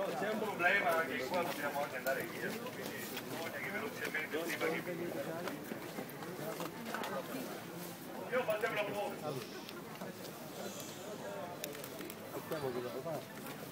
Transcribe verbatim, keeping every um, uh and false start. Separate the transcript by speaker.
Speaker 1: c'è un problema che qua dobbiamo anche andare via, quindi bisogna che velocemente prima che... Io facciamo la foto.